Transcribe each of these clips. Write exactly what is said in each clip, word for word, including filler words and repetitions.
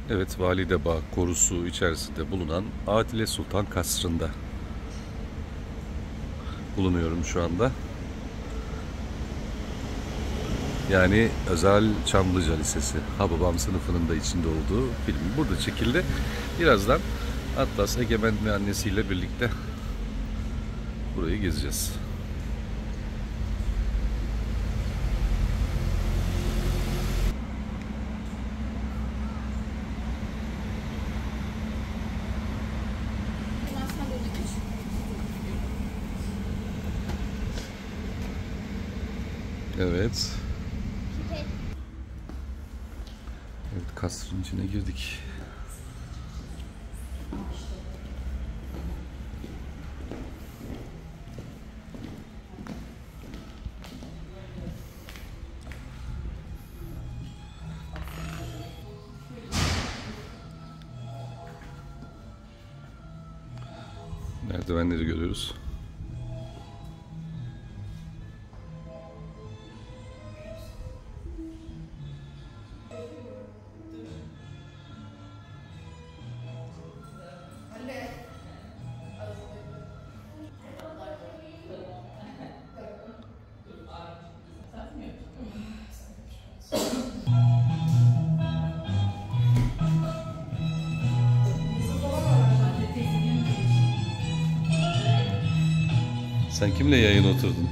Evet, Validebağ korusu içerisinde bulunan Adile Sultan Kasrı'nda bulunuyorum şu anda. Yani Özel Çamlıca Lisesi, Hababam sınıfının da içinde olduğu film burada çekildi. Birazdan Atlas Egemen ve annesiyle birlikte burayı gezeceğiz. Evet. Evet, kasrın içine girdik. Merdivenleri görüyoruz. Sen kimle yayın oturdun?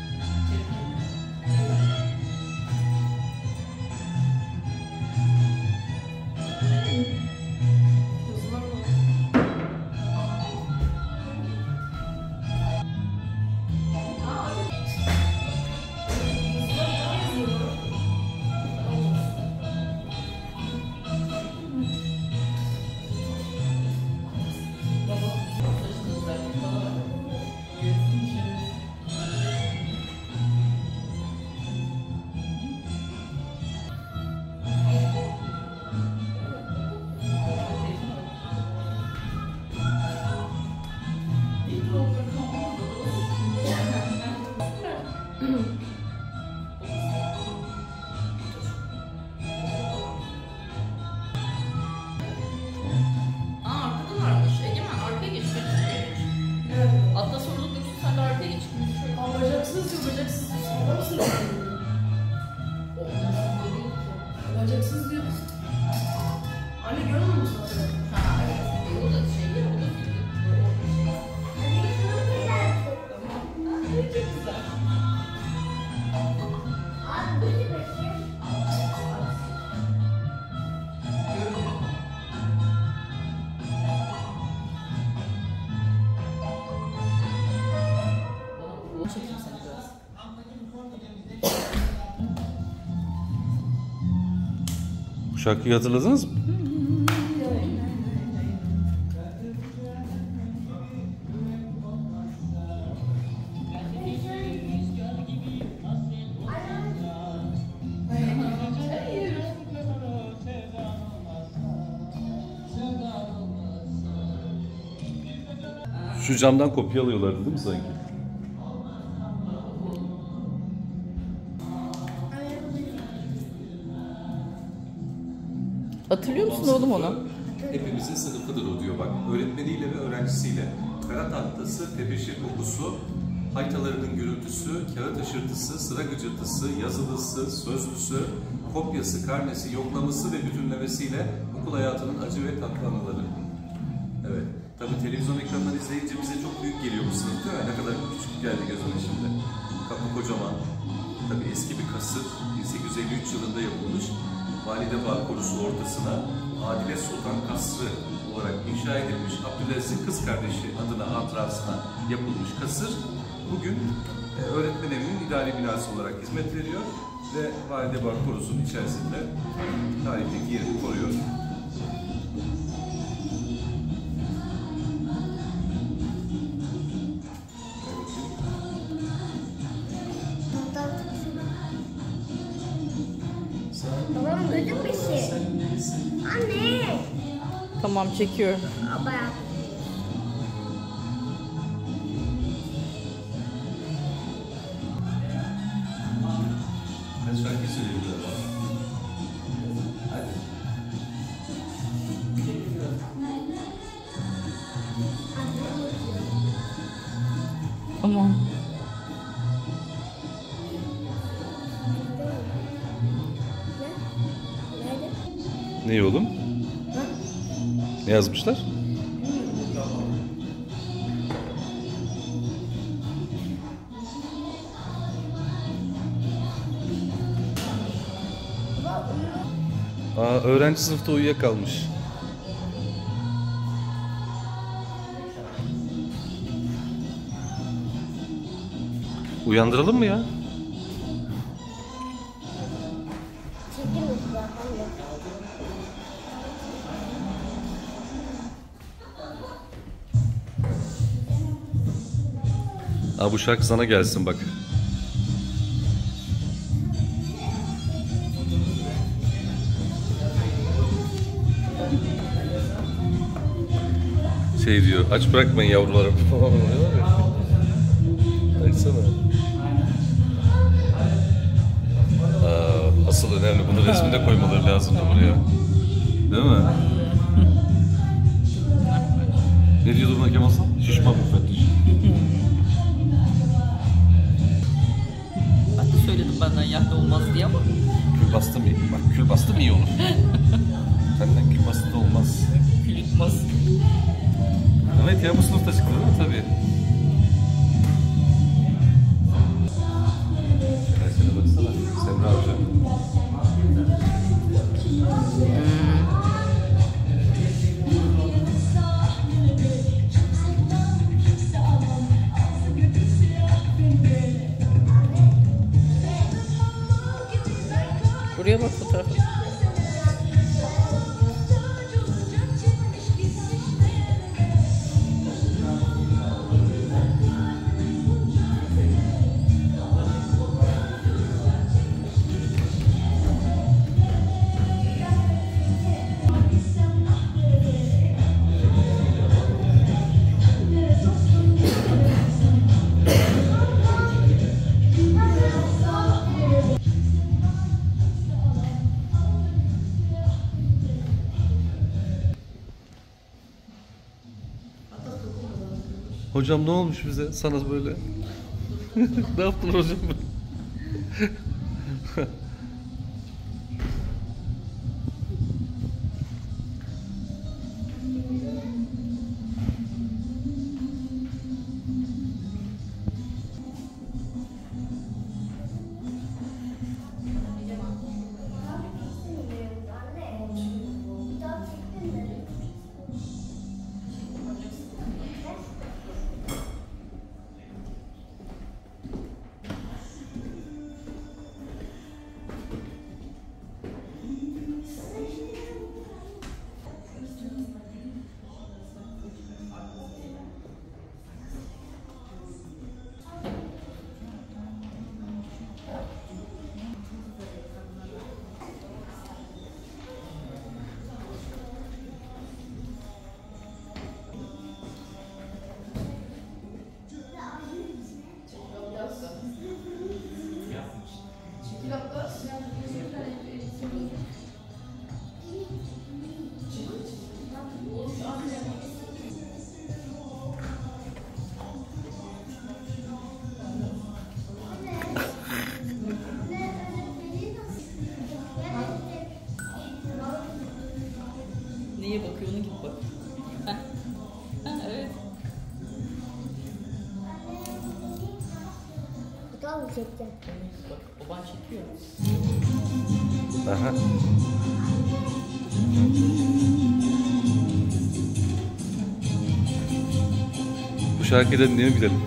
Bacaksız diyoruz. Anne görmüyor musun? Ha evet. E, o da şey değil, o da film. Tamam. Çok güzel. Abi bu ne bakayım? Çekeyim seni biraz. Bu şarkıyı hatırladınız mı? Şu camdan kopyalıyorlardı değil mi sanki? Hatırlıyor musun oğlum onu? Hepimizin sınıfıdır o diyor bak. Öğretmeniyle ve öğrencisiyle. Kara tahtası, tebeşir kokusu, haytalarının gürültüsü, kağıt ışırtısı, sıra gıcırtısı, yazılısı, sözlüsü, kopyası, karnesi, yoklaması ve bütünlemesiyle okul hayatının acı ve tatlı anıları. Evet. Tabii televizyon ekranları izleyince bize çok büyük geliyor bu sınıf değil mi? Ne kadar küçük geldi gözüme şimdi. Kapı kocaman. Tabii eski bir kasır. bin sekiz yüz elli üç yılında yapılmış. Validebağ korusu ortasına Adile Sultan Kasrı olarak inşa edilmiş, Abdülaziz'in kız kardeşi adına hatırasına yapılmış kasır bugün e, öğretmen evinin idari binası olarak hizmet veriyor ve Validebağ korusunun içerisinde tarihteki yerini koruyor. Babam gördün mü şey? Anne. Tamam, çekiyorum. Baba. Ben şarkı söyleyeyim. Hadi. Ne oğlum? Ne yazmışlar? Aa, öğrenci sınıfta uyuyakalmış. Uyandıralım mı ya? Çekilmiş zaten ya. Aa, bu şarkı sana gelsin bak. Şey diyor, aç bırakmayın yavrularım falan oluyor ya. Açsana. Aa, asıl önemli, bunu resminde koymaları lazım da buraya. Değil mi? Ne diyordu buna Kemal Hasan? Şişman müfettiş. Ben de söyledim benden yahni olmaz diye ama. Kül bastım iyi. Bak kül bastım iyi olur. Senden kül bastı da olmaz. Kül yutmaz. Evet ya, bu sınıfta çıktı değil mi? Tabii. Versene baksana. Semra Hoca. Buraya bak fotoğrafa. Hocam ne olmuş bize? Sana böyle. Ne yaptın hocam? Neye bakıyor onun gibi bak. Heh. Ha, evet. Fotoğraf mı çekeceğim? Bak baban çekiyor. Aha. Bu şarkıyı da dinleyelim gidelim.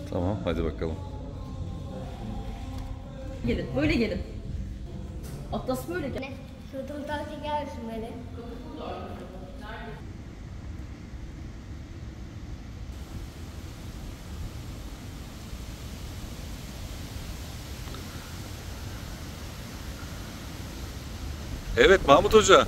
Tamam, hadi bakalım. Gelin, böyle gelin. Atlas böyle gel. Ne? Sırtımdan çeker misin beni? Evet Mahmut Hoca.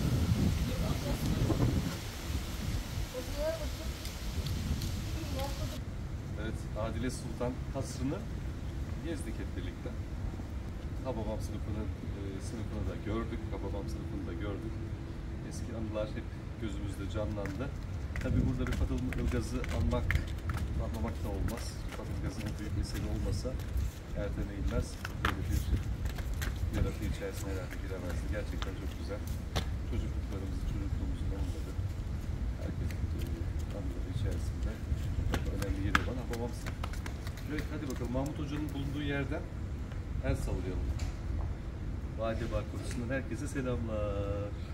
Evet, Adile Sultan Kasrı'nı gezdik hep birlikte. Hababam sınıfını, e, sınıfını da gördük, Hababam sınıfını da gördük. Eski anılar hep gözümüzde canlandı. Tabii burada bir Fadıl Ilgaz'ı anmak, anlamak da olmaz. Fadıl Ilgaz'ın büyük eseri olmasa Ertem Eğilmez böyle bir yaratı içerisine herhalde giremezdi. Gerçekten çok güzel. Çocukluklarımızı, çocukluğumuzun anıları. Herkesin e, anıları içerisinde çok önemli yeri olan Hababam sınıfı. Evet, hadi bakalım Mahmut Hoca'nın bulunduğu yerden el sallayalım. Valide Bağ Korusu'ndan herkese selamlar.